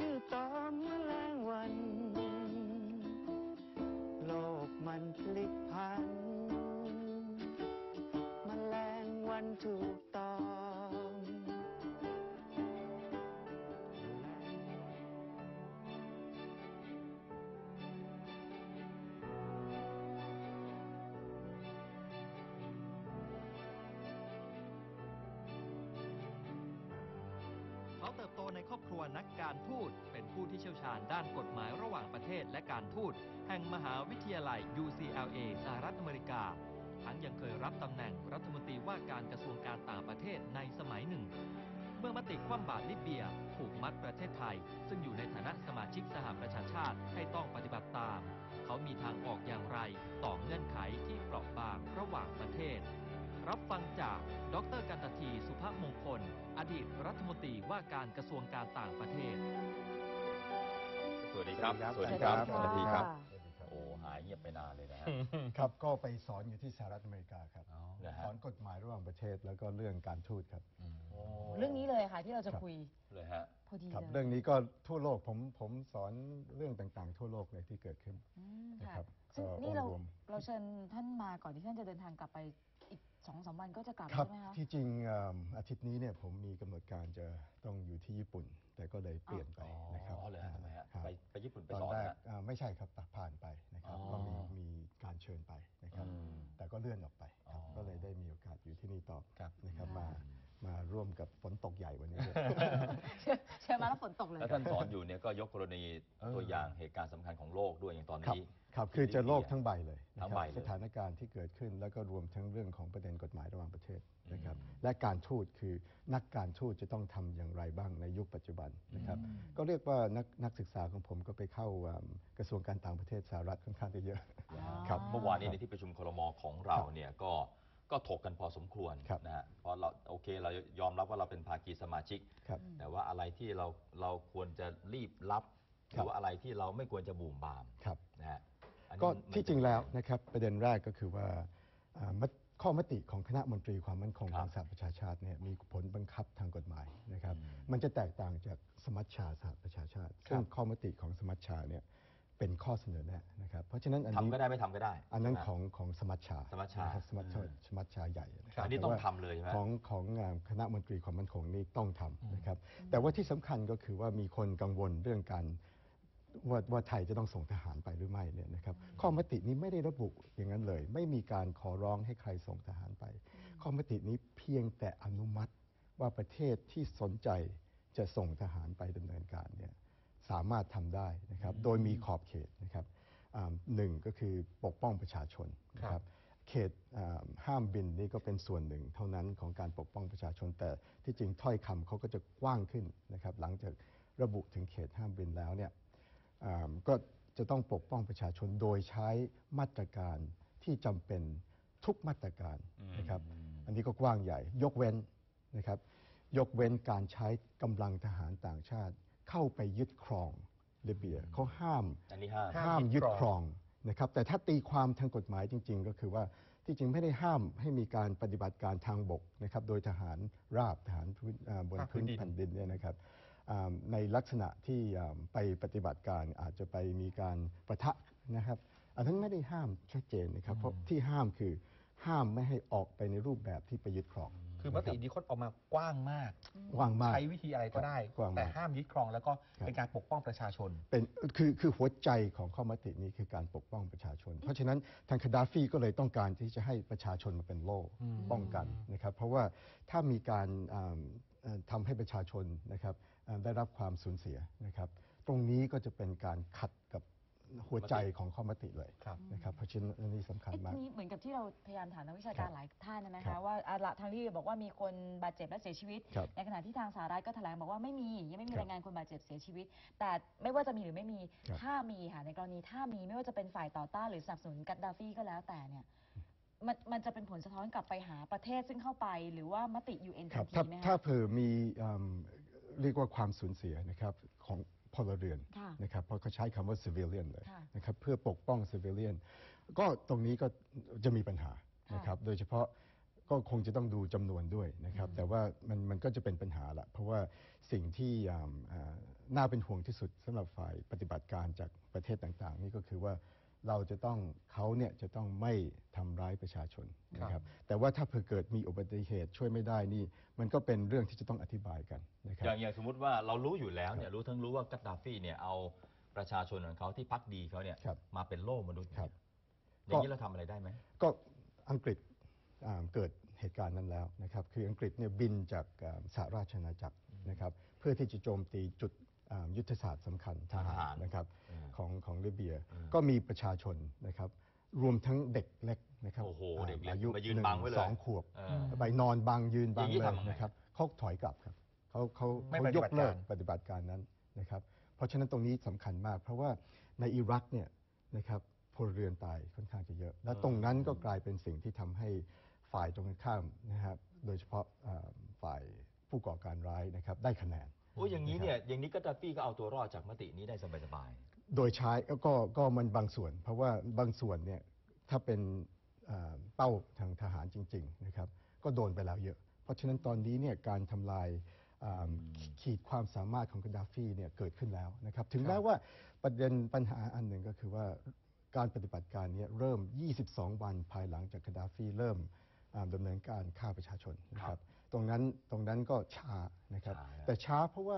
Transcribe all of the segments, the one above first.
ชื่อตอมแมลงวันโลกมันพลิกผันแมลงวันถูกตอมเขาเติบโตในครอบครัวนักการทูตเป็นผู้ที่เชี่ยวชาญด้านกฎหมายระหว่างประเทศและการทูตแห่งมหาวิทยาลัย UCLA สหรัฐอเมริกาทั้งยังเคยรับตำแหน่งรัฐมนตรีว่าการกระทรวงการต่างประเทศในสมัยหนึ่งเมื่อมติคว่ำบาตรลิเบียผูกมัดประเทศไทยซึ่งอยู่ในฐานะสมาชิกสหประชาชาติให้ต้องปฏิบัติตามเขามีทางออกอย่างไรต่อเงื่อนไขที่เปราะบางระหว่างประเทศรับฟังจากดร.กันตทีสุภมงคลอดีตรัฐมนตรีว่าการกระทรวงการต่างประเทศสวัสดีครับสวัสดีครับสวัสดีครับโอ้หายเงียบไปนานเลยนะฮะครับก็ไปสอนอยู่ที่สหรัฐอเมริกาครับสอนกฎหมายระหว่างประเทศแล้วก็เรื่องการทูตครับเรื่องนี้เลยค่ะที่เราจะคุยเลยฮะพอดีครับเลยเรื่องนี้ก็ทั่วโลกผมสอนเรื่องต่างๆทั่วโลกเลยที่เกิดขึ้นนะครับซึ่งนี่เราเชิญท่านมาก่อนที่ท่านจะเดินทางกลับไปอีก2-3 วันก็จะกลับใช่ไหมคะที่จริงอาทิตย์นี้เนี่ยผมมีกำหนดการจะต้องอยู่ที่ญี่ปุ่นแต่ก็เลยเปลี่ยนไปนะครับอ๋อเลยทำไมฮะไปญี่ปุ่นไปสอนตอนแรกไม่ใช่ครับผ่านไปนะครับก็มีการเชิญไปนะครับแต่ก็เลื่อนออกไปก็เลยได้มีโอกาสอยู่ที่นี่ต่อนะครับมาร่วมกับฝนตกใหญ่วันนี้เชิญมาแล้วฝนตกเลยแล้วท่านสอนอยู่เนี่ยก็ยกกรณีตัวอย่างเหตุการณ์สำคัญของโลกด้วยอย่างตอนนี้ครับคือจะโลกทั้งใบเลยสถานการณ์ที่เกิดขึ้นแล้วก็รวมทั้งเรื่องของประเด็นกฎหมายระหว่างประเทศนะครับและการทูตคือนักการทูตจะต้องทำอย่างไรบ้างในยุคปัจจุบันนะครับก็เรียกว่านักศึกษาของผมก็ไปเข้ากระทรวงการต่างประเทศสหรัฐค่อนข้างจะเยอะครับเมื่อวานนี้ในที่ประชุมครม.ของเราเนี่ยก็ถกกันพอสมควรนะฮะเพราะเราโอเคเรายอมรับว่าเราเป็นภาคีสมาชิกแต่ว่าอะไรที่เราควรจะรีบรับหรือว่าอะไรที่เราไม่ควรจะบู่มบามนะฮะก็ที่จริงแล้วนะครับประเด็นแรกก็คือว่าข้อมติของคณะมนตรีความมั่นคงของสหประชาชาติเนี่ยมีผลบังคับทางกฎหมายนะครับมันจะแตกต่างจากสมัชชาสหประชาชาติซึ่งข้อมติของสมัชชาเนี่ยเป็นข้อเสนอแนะนะครับเพราะฉะนั้นอันนี้ทำก็ได้ไม่ทำก็ได้อันนั้นของสมัชชาสมัชชาใหญ่อันนี้ต้องทำเลยใช่ไหมของคณะมนตรีความมั่นคงนี่ต้องทำนะครับแต่ว่าที่สำคัญก็คือว่ามีคนกังวลเรื่องการว่าไทยจะต้องส่งทหารไปหรือไม่เนี่ยนะครับข้อมตินี้ไม่ได้ระบุอย่างนั้นเลยไม่มีการขอร้องให้ใครส่งทหารไปข้อมตินี้เพียงแต่อนุมัติว่าประเทศที่สนใจจะส่งทหารไปดำเนินการเนี่ยสามารถทำได้นะครับโดยมีขอบเขตนะครับหนึ่งก็คือปกป้องประชาชนนะครับเขตห้ามบินนี่ก็เป็นส่วนหนึ่งเท่านั้นของการปกป้องประชาชนแต่ที่จริงถ้อยคำเขาก็จะกว้างขึ้นนะครับหลังจากระบุถึงเขตห้ามบินแล้วเนี่ยก็จะต้องปกป้องประชาชนโดยใช้มาตรการที่จำเป็นทุกมาตรการนะครับอันนี้ก็กว้างใหญ่ยกเว้นนะครับยกเว้นการใช้กำลังทหารต่างชาติเข้าไปยึดครองลิเบียเขาห้ามยึดครองนะครับแต่ถ้าตีความทางกฎหมายจริงๆก็คือว่าที่จริงไม่ได้ห้ามให้มีการปฏิบัติการทางบกนะครับโดยทหารราบทหารบนพื้นแผ่นดินเนี่ยนะครับในลักษณะที่ไปปฏิบัติการอาจจะไปมีการประทะนะครับอันนั้นไม่ได้ห้ามชัดเจนนะครับเพราะที่ห้ามคือห้ามไม่ให้ออกไปในรูปแบบที่ไปยึดครองคือมตินี้ออกมากว้างมากใช้วิธีอะไรก็ได้แต่ห้ามยึดครองแล้วก็เป็นการปกป้องประชาชนเป็นคือหัวใจของข้อมตินี้คือการปกป้องประชาชนเพราะฉะนั้นทางคาดาฟีก็เลยต้องการที่จะให้ประชาชนมาเป็นโล่ป้องกันนะครับเพราะว่าถ้ามีการทำให้ประชาชนนะครับได้รับความสูญเสียนะครับตรงนี้ก็จะเป็นการขัดกับหัวใจของข้อมติเลยนะครับเพราะฉะนั้นอันนี้สำคัญมากนี่เหมือนกับที่เราพยายามถามนักวิชาการหลายท่านนะคะว่าทางที่บอกว่ามีคนบาดเจ็บและเสียชีวิตในขณะที่ทางสหรัฐก็แถลงบอกว่าไม่มียังไม่มีรายงานคนบาดเจ็บเสียชีวิตแต่ไม่ว่าจะมีหรือไม่มีถ้ามีค่ะในกรณีถ้ามีไม่ว่าจะเป็นฝ่ายต่อต้านหรือสนับสนุนกัดดาฟีก็แล้วแต่เนี่ยมันจะเป็นผลสะท้อนกลับไปหาประเทศซึ่งเข้าไปหรือว่ามติ UN ทันทีไหมคะถ้าเผื่อมีเรียกว่าความสูญเสียนะครับของพลเรือนนะครับเพราะเขาใช้คำว่า civilian เลยนะครับเพื่อปกป้อง civilian ก็ตรงนี้ก็จะมีปัญหานะครับโดยเฉพาะก็คงจะต้องดูจำนวนด้วยนะครับแต่ว่ามันก็จะเป็นปัญหาละเพราะว่าสิ่งที่น่าเป็นห่วงที่สุดสำหรับฝ่ายปฏิบัติการจากประเทศต่างๆนี่ก็คือว่าเราจะต้องเขาเนี่ยจะต้องไม่ทำร้ายประชาชนนะครับแต่ว่าถ้าเผื่อเกิดมีอุบัติเหตุช่วยไม่ได้นี่มันก็เป็นเรื่องที่จะต้องอธิบายกันนะครับอย่างสมมติว่าเรารู้อยู่แล้วเนี่ยรู้ว่ากัดดาฟีเนี่ยเอาประชาชนของเขาที่พักดีเขาเนี่ยมาเป็นโล่มนุษย์อย่างนี้เราทำอะไรได้ไหมก็อังกฤษเกิดเหตุการณ์นั้นแล้วนะครับคืออังกฤษเนี่ยบินจากสหราชอาณาจักรนะครับเพื่อที่จะโจมตีจุดยุทธศาสตร์สำคัญทหารนะครับของลิเบียก็มีประชาชนนะครับรวมทั้งเด็กเล็กนะครับอายุ1-2 ขวบไปนอนบังยืนบังเลยนะครับเขาถอยกลับครับเขายกเลิกปฏิบัติการนั้นนะครับเพราะฉะนั้นตรงนี้สำคัญมากเพราะว่าในอิรักเนี่ยนะครับพลเรือนตายค่อนข้างจะเยอะและตรงนั้นก็กลายเป็นสิ่งที่ทำให้ฝ่ายตรงกันข้ามนะครับโดยเฉพาะฝ่ายผู้ก่อการร้ายนะครับได้คะแนนอย่างนี้เนี่ยอย่างนี้กัดดาฟีก็เอาตัวรอดจากมตินี้ได้สบายๆโดยใช้ก็มันบางส่วนเพราะว่าบางส่วนเนี่ยถ้าเป็นเป้าทางทหารจริงๆนะครับก็โดนไปแล้วเยอะเพราะฉะนั้นตอนนี้เนี่ยการทำลายขีดความสามารถของกัดดาฟีเนี่ยเกิดขึ้นแล้วนะครับถึงแม้ว่าประเด็นปัญหาอันหนึ่งก็คือว่าการปฏิบัติการนี้เริ่ม 22 วันภายหลังจากกัดดาฟีเริ่มดำเนินการฆ่าประชาชนนะครับตรงนั้นก็ช้านะครับแต่ช้าเพราะว่า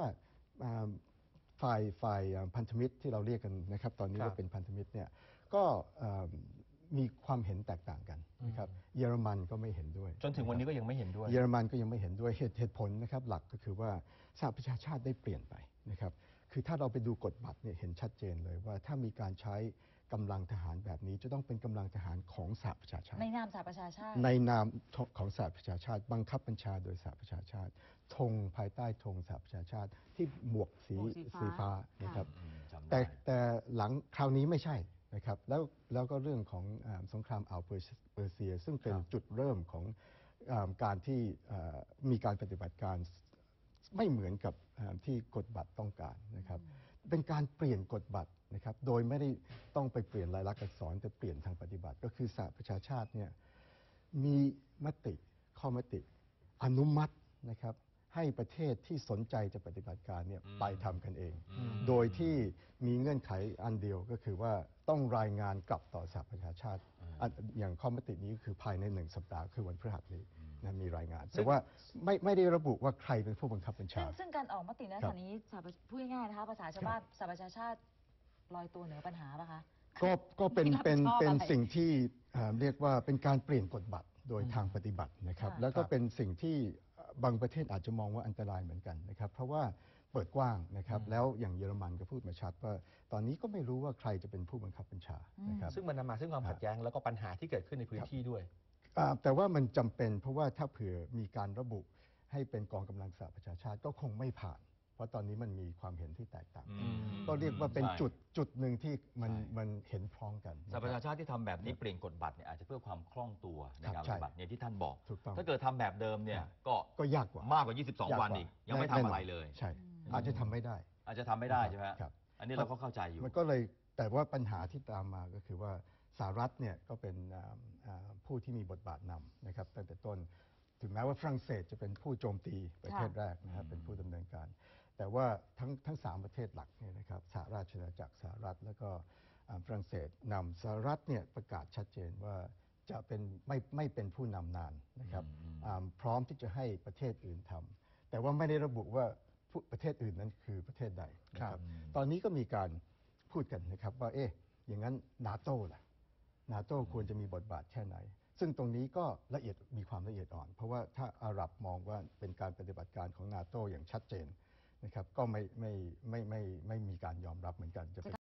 ฝ่ายพันธมิตรที่เราเรียกกันนะครับตอนนี้ว่าเป็นพันธมิตรเนี่ยก็มีความเห็นแตกต่างกันนะครับเยอรมันก็ไม่เห็นด้วยจนถึงวันนี้ก็ยังไม่เห็นด้วยเยอรมันก็ยังไม่เห็นด้วยเหตุผลนะครับหลักก็คือว่าสหประชาชาติได้เปลี่ยนไปนะครับคือถ้าเราไปดูกฎบัตรเนี่ยเห็นชัดเจนเลยว่าถ้ามีการใช้กำลังทหารแบบนี้จะต้องเป็นกำลังทหารของสหประชาชาติในนามสหประชาชาติในนามของสหประชาชาติบังคับบัญชาโดยสหประชาชาติธงภายใต้ธงสหประชาชาติที่หมวกสีฟ้านะครับแต่หลังคราวนี้ไม่ใช่นะครับแล้วก็เรื่องของสงครามอ่าวเปอร์เซียซึ่งเป็นจุดเริ่มของการที่มีการปฏิบัติการไม่เหมือนกับที่กฎบัตรต้องการนะครับเป็นการเปลี่ยนกฎบัตรนะครับโดยไม่ได้ต้องไปเปลี่ยนลายลักษณ์อักษรแต่เปลี่ยนทางปฏิบัติก็คือสหประชาชาติเนี่ยมีข้อมติอนุมัตินะครับให้ประเทศที่สนใจจะปฏิบัติการเนี่ยไปทำกันเองโดยที่มีเงื่อนไขอันเดียวก็คือว่าต้องรายงานกลับต่อสหประชาชาติอย่างข้อมตินี้ก็คือภายใน1 สัปดาห์คือวันพฤหัสนี้นะมีรายงานแต่ว่าไม่ได้ระบุว่าใครเป็นผู้บังคับบัญชาซึ่งการออกมติในตอนนี้พูดง่ายๆนะคะภาษาชาวบ้านสหประชาชาติลอยตัวเหนือปัญหาป่ะคะก็เป็นสิ่งที่เรียกว่าเป็นการเปลี่ยนกฎบัตรโดยทางปฏิบัตินะครับแล้วก็เป็นสิ่งที่บางประเทศอาจจะมองว่าอันตรายเหมือนกันนะครับเพราะว่าเปิดกว้างนะครับแล้วอย่างเยอรมันก็พูดมาชัดว่าตอนนี้ก็ไม่รู้ว่าใครจะเป็นผู้บังคับบัญชานะครับซึ่งมันนำมาซึ่งความขัดแย้งแล้วก็ปัญหาที่เกิดขึ้นในพื้นที่ด้วยแต่ว่ามันจำเป็นเพราะว่าถ้าเผื่อมีการระบุให้เป็นกองกำลังสหประชาชาติก็คงไม่ผ่านเพราะตอนนี้มันมีความเห็นที่แตกต่างก็เรียกว่าเป็นจุดหนึ่งที่มันเห็นพ้องกันสหประชาชาติที่ทำแบบนี้เปลี่ยนกฎบัตรเนี่ยอาจจะเพื่อความคล่องตัวในการปฏิบัติเนี่ยที่ท่านบอกถ้าเกิดทำแบบเดิมเนี่ยก็ยากกว่ามากกว่า22 วันอีกยังไม่ทำอะไรเลยใช่อาจจะทำไม่ได้ใช่ไหมอันนี้เราก็เข้าใจอยู่มันก็เลยแต่ว่าปัญหาที่ตามมาก็คือว่าสหรัฐเนี่ยก็เป็นผู้ที่มีบทบาทนำนะครับตั้งแต่ต้นถึงแม้ว่าฝรั่งเศสจะเป็นผู้โจมตีประเทศแรกนะครับเป็นผู้ดำเนินการแต่ว่าทั้ง3 ประเทศหลักเนี่ยนะครับสหราชอาณาจักรสหรัฐแล้วก็ฝรั่งเศสนำสหรัฐเนี่ยประกาศชัดเจนว่าจะเป็นไม่เป็นผู้นำนานนะครับพร้อมที่จะให้ประเทศอื่นทำแต่ว่าไม่ได้ระบุว่าประเทศอื่นนั้นคือประเทศใดนะครับตอนนี้ก็มีการพูดกันนะครับว่าอย่างนั้นNATO ล่ะ NATO ควรจะมีบทบาทแค่ไหนซึ่งตรงนี้ก็มีความละเอียดอ่อนเพราะว่าถ้าอาหรับมองว่าเป็นการปฏิบัติการของ NATO อย่างชัดเจนนะครับก็ไม่มีการยอมรับเหมือนกันจะ